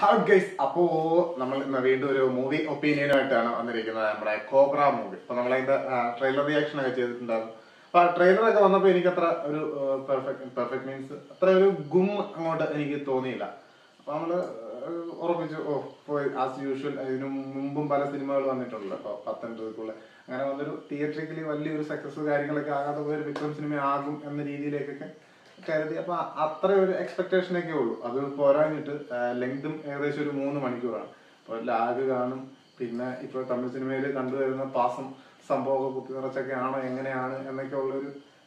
Guys, അപ്പോ നമ്മൾ ഇന്ന് വീണ്ടും ഒരു മൂവി ഒപ്പീനിയനായിട്ടാണ് വന്നിരിക്കുന്നത്. നമ്മുടെ കോബ്ര മൂവി. അപ്പൊ നമ്മളതിന്റെ ട്രെയിലർ റിയാക്ഷൻ ഒക്കെ ചെയ്തിട്ടുണ്ടായിരുന്നു. അപ്പൊ ആ ട്രെയിലറൊക്കെ വന്നപ്പോ എനിക്ക് അത്ര ഒരു പെർഫെക്റ്റ് മീൻസ് അത്ര ഒരു അങ്ങോട്ട് എനിക്ക് തോന്നിയില്ല. അപ്പൊ നമ്മള് ഉറപ്പിച്ചു, പോയി ആസ് യൂഷ്വൽ. ഇതിനു മുമ്പും പല സിനിമകൾ വന്നിട്ടുണ്ടല്ലോ. അപ്പൊ 19 അങ്ങനെ വന്നൊരു തിയേറ്ററിക്കലി വലിയൊരു സക്സസ് കാര്യങ്ങളൊക്കെ ആകാതെ പോയൊരു വിക്രം സിനിമ ആകും എന്ന രീതിയിലേക്കൊക്കെ കരുതി. അപ്പൊ അത്ര ഒരു എക്സ്പെക്ടേഷനൊക്കെ ഉള്ളൂ. അത് പോരാഞ്ഞിട്ട് ലെങ്തും ഏകദേശം ഒരു 3 മണിക്കൂറാണ്. അപ്പൊ ലാഗ് കാണും. പിന്നെ ഇപ്പൊ തമിഴ് സിനിമയിൽ കണ്ടുവരുന്ന പാസം സംഭവമൊക്കെ കുത്തി നിറച്ചൊക്കെ ആണോ എങ്ങനെയാണ് എന്നൊക്കെ ഉള്ളൊരു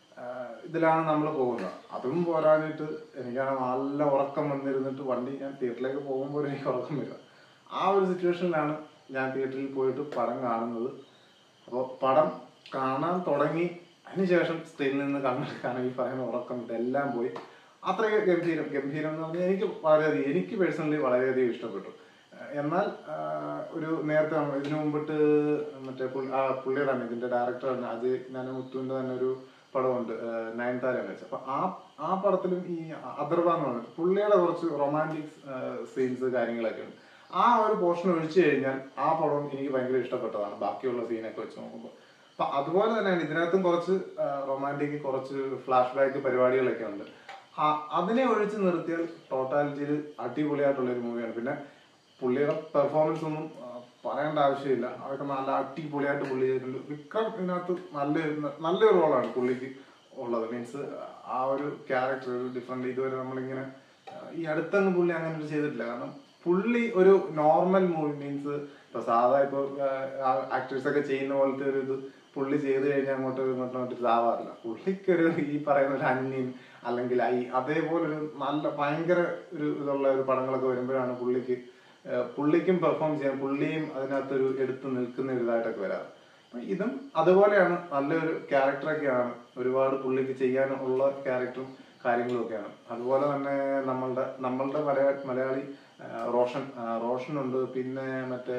ഇതിലാണ് നമ്മൾ പോകുന്നത്. അതും പോരാഞ്ഞിട്ട് എനിക്കാണ് നല്ല ഉറക്കം വന്നിരുന്നിട്ട് വണ്ടി ഞാൻ തിയേറ്ററിലേക്ക് പോകുമ്പോൾ എനിക്ക് ഉറക്കം വരിക. ആ ഒരു സിറ്റുവേഷനിലാണ് ഞാൻ തിയേറ്ററിൽ പോയിട്ട് പടം കാണുന്നത്. അപ്പോൾ പടം കാണാൻ തുടങ്ങി അതിനുശേഷം സ്ക്രീനിൽ നിന്ന് കണ്ണെടുക്കാണ് ഈ പറയുന്ന ഉറക്കം ഇതെല്ലാം പോയി. അത്രയും ഗംഭീരം എന്ന് പറഞ്ഞാൽ എനിക്ക് പേഴ്സണലി വളരെയധികം ഇഷ്ടപ്പെട്ടു. എന്നാൽ ഒരു നേരത്തെ ഇതിനു മുമ്പിട്ട് മറ്റേ പുള്ളിയുടെ ഇതിന്റെ ഡയറക്ടറാണ് അജയ് നാനമുത്തുവിന്റെ തന്നെ ഒരു പടമുണ്ട്, നയൻതാര എന്ന് വെച്ചാൽ. അപ്പൊ ആ പടത്തിലും ഈ അഥർവ എന്ന് പറഞ്ഞിട്ട് പുള്ളിയുടെ കുറച്ച് റൊമാൻറ്റിക് സീൻസ് കാര്യങ്ങളൊക്കെ ഉണ്ട്. ആ ഒരു പോർഷൻ ഒഴിച്ചു കഴിഞ്ഞാൽ ആ പടം എനിക്ക് ഭയങ്കര ഇഷ്ടപ്പെട്ടതാണ് ബാക്കിയുള്ള സീനൊക്കെ വെച്ച് നോക്കുമ്പോൾ. അപ്പൊ അതുപോലെ തന്നെയാണ് ഇതിനകത്തും കുറച്ച് റൊമാൻറ്റിക്, കുറച്ച് ഫ്ലാഷ് ബാക്ക് പരിപാടികളൊക്കെ ഉണ്ട്. അതിനെ ഒഴിച്ച് നിർത്തിയാൽ ടോട്ടാലിറ്റിയിൽ അടിപൊളിയായിട്ടുള്ള ഒരു മൂവിയാണ്. പിന്നെ പുള്ളിയുടെ പെർഫോമൻസ് ഒന്നും പറയേണ്ട ആവശ്യമില്ല. അതൊക്കെ നല്ല അടിപൊളിയായിട്ട് പുള്ളി ചെയ്തിട്ടുണ്ട്. വിക്രം ഇതിനകത്ത് നല്ലൊരു റോളാണ് പുള്ളിക്ക് ഉള്ളത്. മീൻസ് ആ ഒരു ക്യാരക്ടർ ഒരു ഡിഫറെന്റ് ഇതുവരെ നമ്മളിങ്ങനെ ഈ അടുത്തൊന്നും പുള്ളി അങ്ങനെ ഒരു ചെയ്തിട്ടില്ല. കാരണം പുള്ളി ഒരു നോർമൽ മൂവി മീൻസ് ഇപ്പൊ സാധാ ഇപ്പൊ ആക്ടേഴ്സ് ഒക്കെ ചെയ്യുന്ന പോലത്തെ ഒരു ഇത് പുള്ളി ചെയ്ത് കഴിഞ്ഞാൽ അങ്ങോട്ട് ഇതാവാറില്ല. പുള്ളിക്കൊരു ഈ പറയുന്ന ഒരു അന്യൻ അല്ലെങ്കിൽ അതേപോലെ ഒരു നല്ല ഭയങ്കര ഒരു ഇതുള്ള ഒരു പടങ്ങളൊക്കെ വരുമ്പോഴാണ് പുള്ളിക്കും പെർഫോം ചെയ്യാൻ പുള്ളിയും അതിനകത്തൊരു എടുത്ത് നിൽക്കുന്ന ഒരു ഇതായിട്ടൊക്കെ വരാറ്. ഇതും അതുപോലെയാണ്. നല്ലൊരു ക്യാരക്ടറൊക്കെയാണ്. ഒരുപാട് പുള്ളിക്ക് ചെയ്യാനുള്ള ക്യാരക്ടറും കാര്യങ്ങളും ഒക്കെയാണ്. അതുപോലെ തന്നെ നമ്മളുടെ മലയാളി റോഷൻ ഉണ്ട്. പിന്നെ മറ്റേ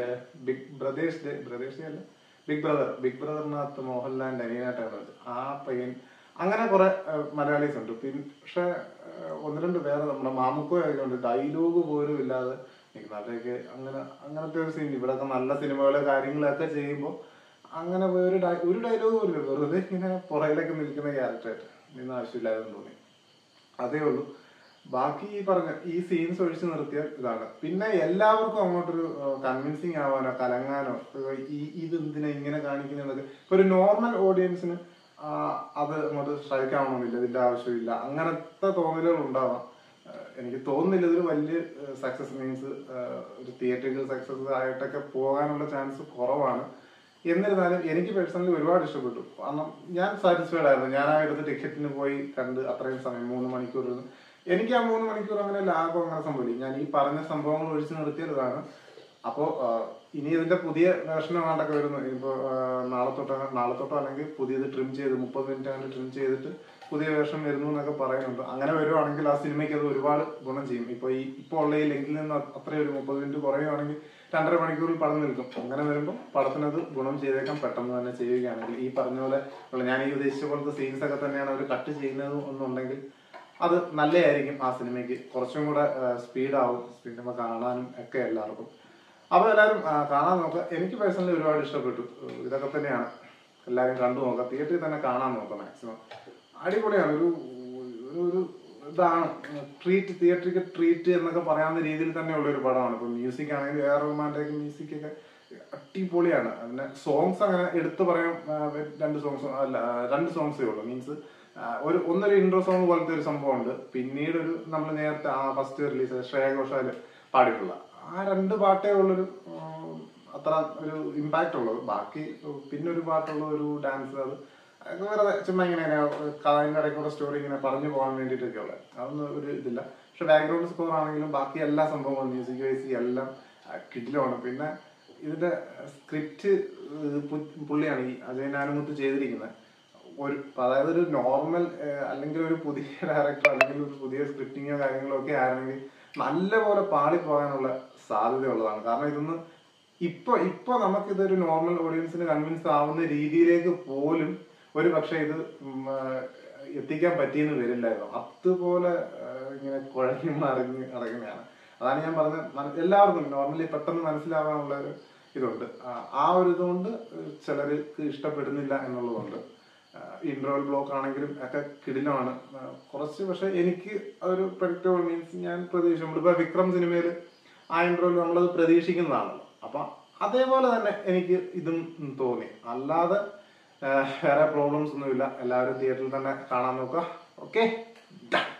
ബിഗ് ബ്രദറിനകത്ത് മോഹൻലാലിന്റെ അനിയനായിട്ടാണ് ആ പയ്യൻ. അങ്ങനെ കുറെ മലയാളീസ് ഉണ്ട്. പക്ഷെ 1-2 പേരെ നമ്മുടെ മാമുക്കോ ആയതുകൊണ്ട് ഡയലോഗ് പോലും ഇല്ലാതെ നിൽക്കുന്നതൊക്കെ അങ്ങനത്തെ ഒരു സീൻ. ഇവിടെയൊക്കെ നല്ല സിനിമകള് കാര്യങ്ങളൊക്കെ ചെയ്യുമ്പോൾ അങ്ങനെ ഒരു ഡയലോഗ് പോലും വെറുതെ ഇങ്ങനെ പുറയിലൊക്കെ നിൽക്കുന്ന ക്യാരക്ടറായിട്ട് നിന്ന് ആവശ്യമില്ലാതെന്ന് തോന്നി. അതേ ഉള്ളൂ. ബാക്കി പറഞ്ഞ ഈ സീൻസ് ഒഴിച്ചു നിർത്തിയാൽ ഇതാണ്. പിന്നെ എല്ലാവർക്കും അങ്ങോട്ടൊരു കൺവിൻസിങ് ആവാനോ കലങ്ങാനോ ഇത് എന്തിനാ ഇങ്ങനെ കാണിക്കുന്നതൊക്കെ ഇപ്പൊ ഒരു നോർമൽ ഓഡിയൻസിന് അത് അങ്ങോട്ട് സ്ട്രൈക്ക് ആവണമെന്നില്ല, ഇതിന്റെ ആവശ്യമില്ല, അങ്ങനത്തെ തോന്നലുകൾ ഉണ്ടാവാം. എനിക്ക് തോന്നുന്നില്ല ഇതൊരു വലിയ സക്സസ് മീൻസ് ഒരു തിയേറ്ററിക്കൽ സക്സസ് ആയിട്ടൊക്കെ പോകാനുള്ള ചാൻസ് കുറവാണ്. എന്നിരുന്നാലും എനിക്ക് പേഴ്സണലി ഒരുപാട് ഇഷ്ടപ്പെട്ടു. കാരണം ഞാൻ സാറ്റിസ്ഫൈഡ് ആയിരുന്നു. ഞാൻ ആ എടുത്ത് ടിക്കറ്റിന് പോയി കണ്ട് അത്രയും സമയം 3 മണിക്കൂർ. എനിക്ക് ആ 3 മണിക്കൂർ അങ്ങനെ ലാഭം അങ്ങനെ സംഭവിക്കും. ഞാൻ ഈ പറഞ്ഞ സംഭവങ്ങൾ ഒഴിച്ചു നിർത്തിയതാണ്. അപ്പോ ഇനി ഇതിന്റെ പുതിയ വേർഷൻ ആണ്ടൊക്കെ വരുന്നു. ഇനിയിപ്പോ നാളെ തൊട്ടോ അല്ലെങ്കിൽ പുതിയത് ട്രിം ചെയ്ത് 30 മിനിറ്റ് അങ്ങനെ ട്രിം ചെയ്തിട്ട് പുതിയ വേർഷൻ വരുന്നു എന്നൊക്കെ പറയുന്നുണ്ട്. അങ്ങനെ വരുവാണെങ്കിൽ ആ സിനിമയ്ക്ക് അത് ഒരുപാട് ഗുണം ചെയ്യും. ഇപ്പൊ ഉള്ള ഈ ലെങ്കിൽ നിന്ന് അത്രയും ഒരു 30 മിനിറ്റ് കുറയുവാണെങ്കിൽ 2.5 മണിക്കൂറിൽ പടം നിൽക്കും. അങ്ങനെ വരുമ്പോൾ പടത്തിനത് ഗുണം ചെയ്തേക്കാം. പെട്ടെന്ന് തന്നെ ചെയ്യുകയാണെങ്കിൽ ഈ പറഞ്ഞ പോലെ ഞാൻ ഈ ഉദ്ദേശിച്ച പോലത്തെ സീൻസ് ഒക്കെ തന്നെയാണ് അവർ കട്ട് ചെയ്യുന്നത് എന്നുണ്ടെങ്കിൽ അത് നല്ലതായിരിക്കും. ആ സിനിമയ്ക്ക് കുറച്ചും കൂടെ സ്പീഡാവും സിനിമ കാണാനും ഒക്കെ എല്ലാവർക്കും. അപ്പൊ എല്ലാവരും കാണാൻ നോക്കുക. എനിക്ക് പേഴ്സണലി ഒരുപാട് ഇഷ്ടപ്പെട്ടു. ഇതൊക്കെ തന്നെയാണ്. എല്ലാവരും കണ്ടു നോക്കുക. തിയേറ്ററിൽ തന്നെ കാണാൻ നോക്കുക മാക്സിമം. അടിപൊളിയാണ്. ഒരു ഇതാണ് തിയേറ്ററിക്ക് ട്രീറ്റ് എന്നൊക്കെ പറയാവുന്ന രീതിയിൽ തന്നെയുള്ള ഒരു പടമാണ്. ഇപ്പൊ മ്യൂസിക് ആണെങ്കിൽ എ ആർ റഹ്മാന്റെ മ്യൂസിക് ഒക്കെ അടിപൊളിയാണ്. അതിന്റെ സോങ്സ് അങ്ങനെ എടുത്തു പറയാൻ 2 സോങ്സേ ഉള്ളൂ. മീൻസ് ഒന്നൊരു ഇൻട്രോ സോങ് പോലത്തെ ഒരു സംഭവം ഉണ്ട്. പിന്നീട് നമ്മൾ നേരത്തെ ഫസ്റ്റ് റിലീസ് ശ്രേയ ഘോഷാല് പാടിയിട്ടുള്ള ആ 2 പാട്ടേ ഉള്ളൊരു അത്ര ഒരു ഇമ്പാക്ട് ഉള്ളത്. ബാക്കി പിന്നെ ഒരു പാട്ടുള്ള ഒരു ഡാൻസ് അത് വേറെ ചുമ്മാ ഇങ്ങനെ അതിന്റെ ഇടയ്ക്കുള്ള സ്റ്റോറി ഇങ്ങനെ പറഞ്ഞു പോകാൻ വേണ്ടിയിട്ടൊക്കെ ഉള്ളത്. അതൊന്നും ഒരു ഇതില്ല. പക്ഷെ ബാക്ക്ഗ്രൗണ്ട് സ്കോർ ആണെങ്കിലും ബാക്കി എല്ലാ സംഭവങ്ങളും മ്യൂസിക് വൈസ് എല്ലാം കിടിലമാണ്. പിന്നെ ഇതിന്റെ സ്ക്രിപ്റ്റ് പുള്ളിയാണ് ഈ അജയ് നാനമുത്ത് ചെയ്തിരിക്കുന്നത്. അതായത് ഒരു നോർമൽ അല്ലെങ്കിൽ ഒരു പുതിയ ഡയറക്ടർ അല്ലെങ്കിൽ ഒരു പുതിയ സ്ക്രിപ്റ്റിങ്ങോ കാര്യങ്ങളോ ഒക്കെ ആയിരുന്നെങ്കിൽ നല്ലപോലെ പാളിപ്പോകാനുള്ള സാധ്യത ഉള്ളതാണ്. കാരണം ഇതൊന്ന് ഇപ്പൊ നമുക്കിതൊരു നോർമൽ ഓഡിയൻസിന് കൺവിൻസ് ആവുന്ന രീതിയിലേക്ക് പോലും ഒരു പക്ഷെ ഇത് എത്തിക്കാൻ പറ്റിയെന്ന് വരില്ലായിരുന്നു. അതുപോലെ ഇങ്ങനെ കുഴഞ്ഞു നടക്കുന്നതാണ്. അതാണ് ഞാൻ പറഞ്ഞത്, എല്ലാവർക്കും നോർമലി പെട്ടെന്ന് മനസ്സിലാവാനുള്ള ഒരു ഇതുണ്ട്. ആ ഒരു ഇതുകൊണ്ട് ചിലർക്ക് ഇഷ്ടപ്പെടുന്നില്ല എന്നുള്ളതുകൊണ്ട്. ഇന്റർവൽ ബ്ലോക്ക് ആണെങ്കിലും ഒക്കെ കിടിലമാണ് കുറച്ച്. പക്ഷെ എനിക്ക് അതൊരു പ്രഡിക്റ്റബിൾ മീൻസ് ഞാൻ പ്രതീക്ഷിച്ചു. നമ്മളിപ്പോ വിക്രം സിനിമയിൽ ആ ഇന്റർവൽ നമ്മളത് പ്രതീക്ഷിക്കുന്നതാണല്ലോ. അപ്പൊ അതേപോലെ തന്നെ എനിക്ക് ഇതും തോന്നി. അല്ലാതെ വേറെ പ്രോബ്ലംസ് ഒന്നുമില്ല. എല്ലാവരും തിയേറ്ററിൽ തന്നെ കാണാൻ നോക്കുക. ഓക്കെ.